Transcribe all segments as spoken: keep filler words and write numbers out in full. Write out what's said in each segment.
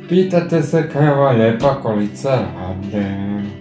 Pitate se kaj ova lijepa kolica rade.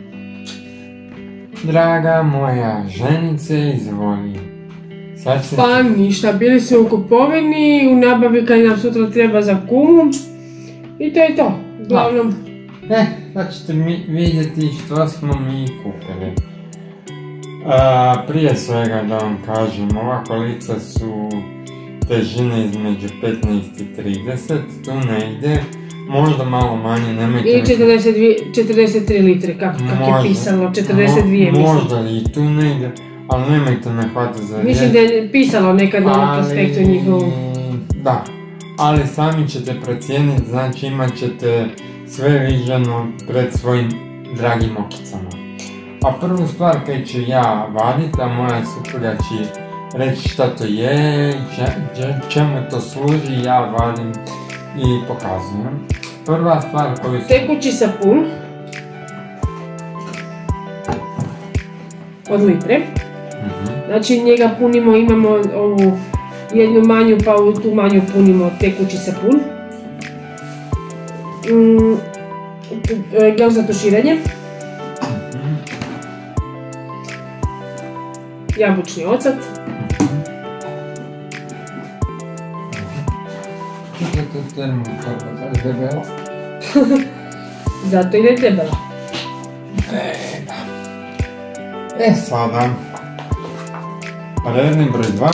Draga moja ženice, izvoli. Pa ništa, bili su u kupovini, u nabavi kad nam sutra treba za kumu. I to je to, uglavnom. E, sad ćete mi vidjeti što smo mi kupili. A, prije svega da vam kažem, ova kolica su težine između petnaest i trideset, tu ne ide, možda malo manje, nemojte... I četrdeset tri litre, kako je pisalo, četrdeset dvije mislim. Možda i tu ne ide, ali nemojte me hvatiti za riječ. Mislim da je pisalo nekad na ovom prospektu njihovu. Da, ali sami ćete procijeniti, znači imat ćete sve viđeno pred svojim dragim okicama. A prvu stvar kad ću ja vadit, a moja supruga će reći šta to je, čemu to služi, ja vadim i pokazujem. Prva stvar koju su... Tekući sapun od litre. Znači njega punimo, imamo ovu jednu manju, pa u tu manju punimo tekući sapun. Mm, gel za tuširanje. Jabučni ocat. Zato ide debela. E sada, redni broj dva.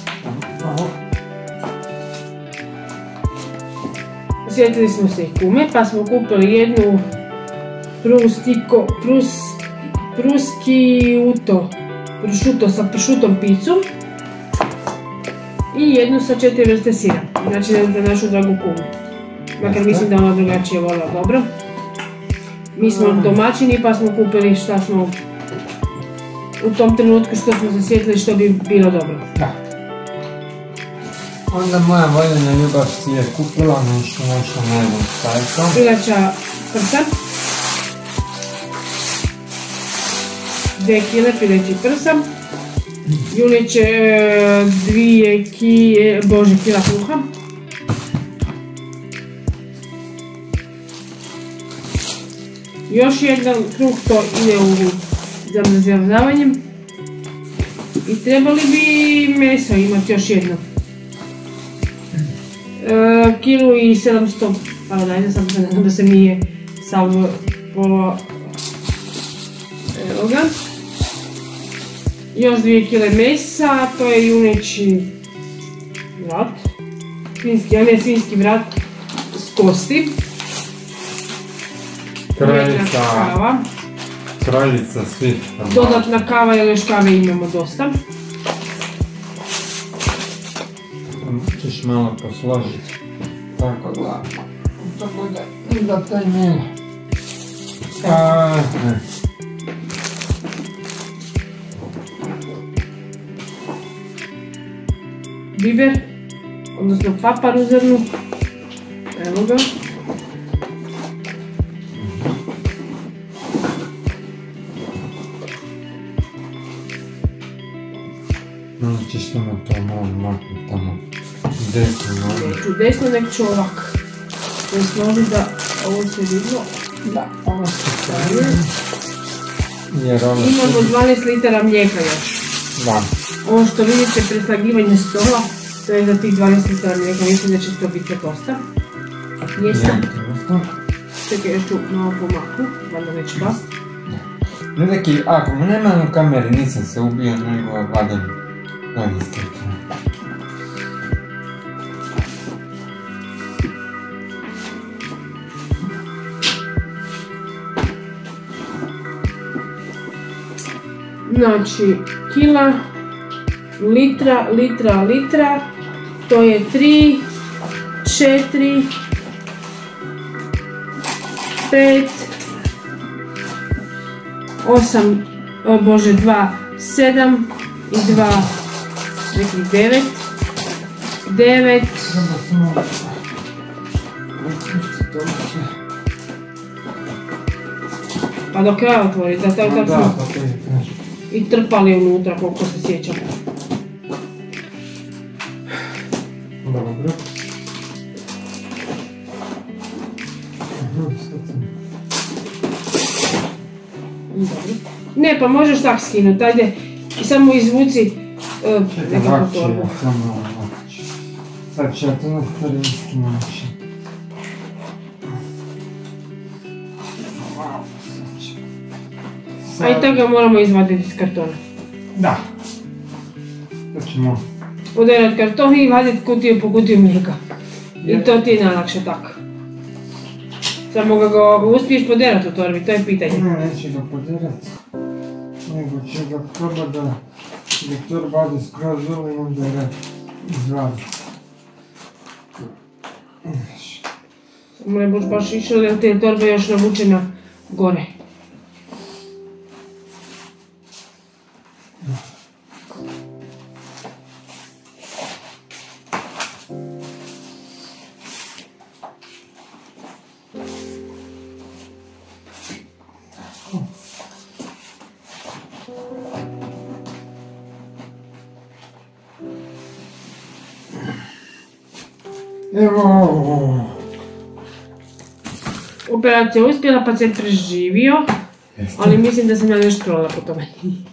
Sjetili smo se i kume, pa smo kupili jednu prustiko, prus, pruskiuto, pršuto sa pršutom picu i jednu sa četiri vrste sira, znači za našu dragu kumu. Makar mislim da ona drugačije volila dobro. Mi smo domaćini pa smo kupili šta smo u tom trenutku što smo se sjetili što bi bilo dobro. Da. Onda moja voljena ljubav si je kupila nešto, nešto ne znam šta je to. Pileća prsa. Dve kile pileći prsa. Juneće dvije kile, bože, kila kruha. Još jedan kruh, to ide u zamrzavanjem. I trebali bi meso imati još jedno. E, kilu i sedamsto paradajza, samo se nadam da se nije sav polo... Evo ga. Još dvije kile mesa, to je juneći vrat. Svinski, a ne svinski vrat s kosti. Kraljica, kraljica svih. Dodatna kava, jer još kave imamo dosta. Ćeš malo posložiti. Tako da, to bude za taj milo. Biber, odnosno papar u zrnu. Evo ga. Malo ćeš samo to malo maknuti tamo desno nogu. Neću desno, nek ću ovak. Desno nogu da ovo se vidilo. Da, ovo se stavio. Imamo dvanaest litara mlijeka još. Da. Ovo što vidite preslagivanje stola, to je za tih dvanaest litara mlijeka, mislim da će to biti dosta. Jesam. Čekaj, još ću malo pomaknu, valjda neće past. Neki, ako mu nema na kameri, nisam se ubio, nego vadim dvanaest litara. Znači, kila, litra, litra, litra, to je tri, četiri, pet, osam, o bože, dva, sedam i dva, rekli devet, devet, pa do kraja otvoriti, da tako smo i trpali unutra koliko se sjećam. Dobro. Ne, pa možeš tak skinuti, ajde. I samo izvuci uh, nekakvu torbu. Samo lakše. Sad ću ja to na starinski način. A i toga moramo izvaditi iz kartona. Da. To ćemo... Poderati karton i vaditi kutiju po kutiju mlijeka. I to ti je najlakše tako. Samo ga ga uspiješ poderati u torbi, to je pitanje. Ne, neće ga poderati. Nego će ga probati da je torba ode skroz dole i onda ga izvaditi. Samo ne boš baš išao da te torbe još navučena gore. Evo! Operacija je uspjela, pacijent preživio, ali mislim da sam ja nešto krolila po tome.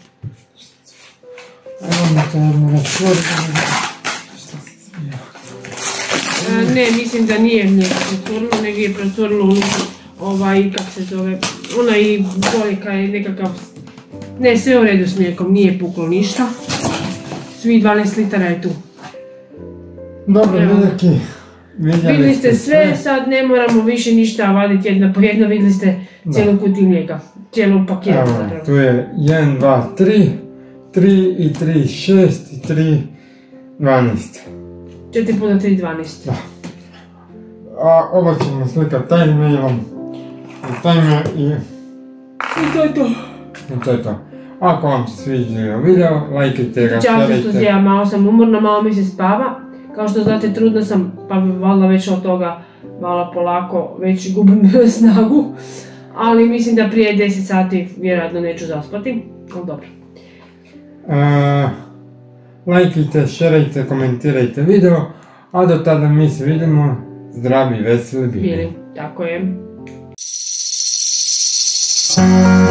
Evo mi to jedno rasvorba. Šta se smija? Ne, mislim da nije mlijeko procurilo, nego je procurilo ovaj, kak se zove, onaj boljka je nekakav, ne, sve u redu s mlijekom, nije puklo ništa. Svi dvanaest litara je tu. Dobro, vidjeki. Vidjeli ste sve, sad ne moramo više ništa vaditi jedno po jedno, vidjeli ste cijelu kutiju mlijeka, cijelu paketu. Evo, tu je jedan, dva, tri, tri i tri, šest i tri, dvanaest. četiri puta tri, dvanaest. Da. A ovo ćemo slikati timemailom. Timer i... I to je to. I to je to. Ako vam se sviđa video, lajkajte ga, Ćao šerajte. što ja, malo sam umorna, malo mi se spava. Kao što znate, trudna sam, pa valjda već od toga malo polako već gubim snagu. Ali mislim da prije deset sati vjerojatno neću zaspati, ali dobro. Uh, lajkajte, šerajte, komentirajte video, a do tada mi se vidimo zdravi, veseli bili. Bili, tako je.